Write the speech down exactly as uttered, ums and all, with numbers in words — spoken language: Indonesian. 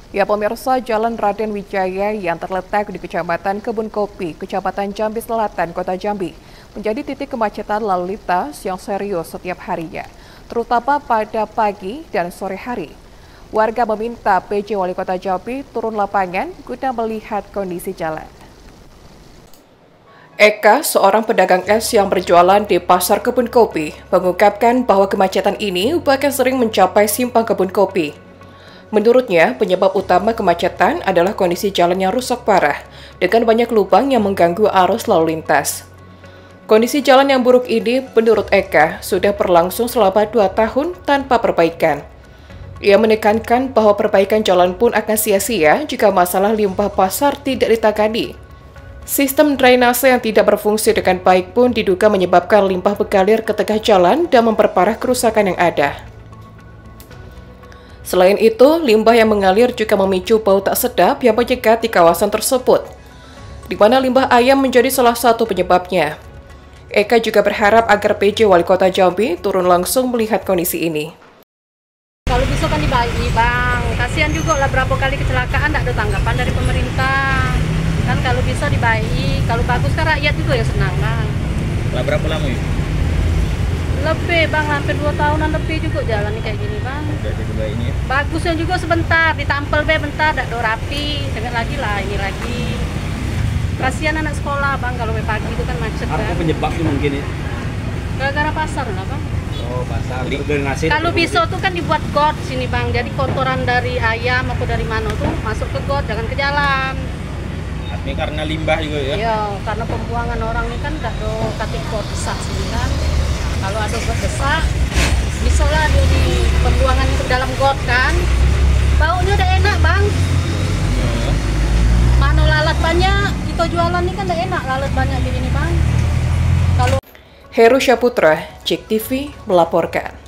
Ya pemirsa, Jalan Raden Wijaya yang terletak di Kecamatan Kebun Kopi, Kecamatan Jambi Selatan, Kota Jambi, menjadi titik kemacetan lalu lintas yang serius setiap harinya, terutama pada pagi dan sore hari. Warga meminta P J Wali Kota Jambi turun lapangan guna melihat kondisi jalan. Eka, seorang pedagang es yang berjualan di Pasar Kebun Kopi, mengungkapkan bahwa kemacetan ini bahkan sering mencapai simpang kebun kopi. Menurutnya, penyebab utama kemacetan adalah kondisi jalan yang rusak parah, dengan banyak lubang yang mengganggu arus lalu lintas. Kondisi jalan yang buruk ini, menurut Eka, sudah berlangsung selama dua tahun tanpa perbaikan. Ia menekankan bahwa perbaikan jalan pun akan sia-sia jika masalah limbah pasar tidak ditangani. Sistem drainase yang tidak berfungsi dengan baik pun diduga menyebabkan limbah mengalir ke tengah jalan dan memperparah kerusakan yang ada. Selain itu, limbah yang mengalir juga memicu bau tak sedap yang menyekat di kawasan tersebut, di mana limbah ayam menjadi salah satu penyebabnya. Eka juga berharap agar P J Wali Kota Jambi turun langsung melihat kondisi ini. Kalau bisa kan dibaiki, Bang. Kasihan juga lah berapa kali kecelakaan tak ada tanggapan dari pemerintah. Kan kalau bisa dibaiki, kalau bagus kan rakyat juga ya senang, Bang. Lah berapa lama ya? Lebih, Bang, hampir dua tahunan lebih juga jalan kayak gini, Bang. Udah diperbaiki ya? Bagusnya juga sebentar, ditampel be bentar, tak do rapi, dengan lagi lah, ini lagi. Kasihan anak sekolah, Bang, kalau pagi itu kan macet. Apa kan. penyebabnya mungkin ya? Gara-gara pasar lah, Bang. Oh, pasar. Drainase. Kalau bisa tuh kan dibuat got sini, Bang. Jadi kotoran dari ayam atau dari mana tuh masuk ke got, jangan ke jalan. Artinya karena limbah juga ya? Iya, karena pembuangan orang ini kan tak do katik got besar sini kan. Kalau ada got besar, bisa lah dia di pembuangan itu dalam got kan. Baunya udah enak, Bang. Hmm. Mana lalat banyak, kita jualan ini kan udah enak, lalat banyak begini, Bang. Kalau Heru Syaputra, Cek T V melaporkan.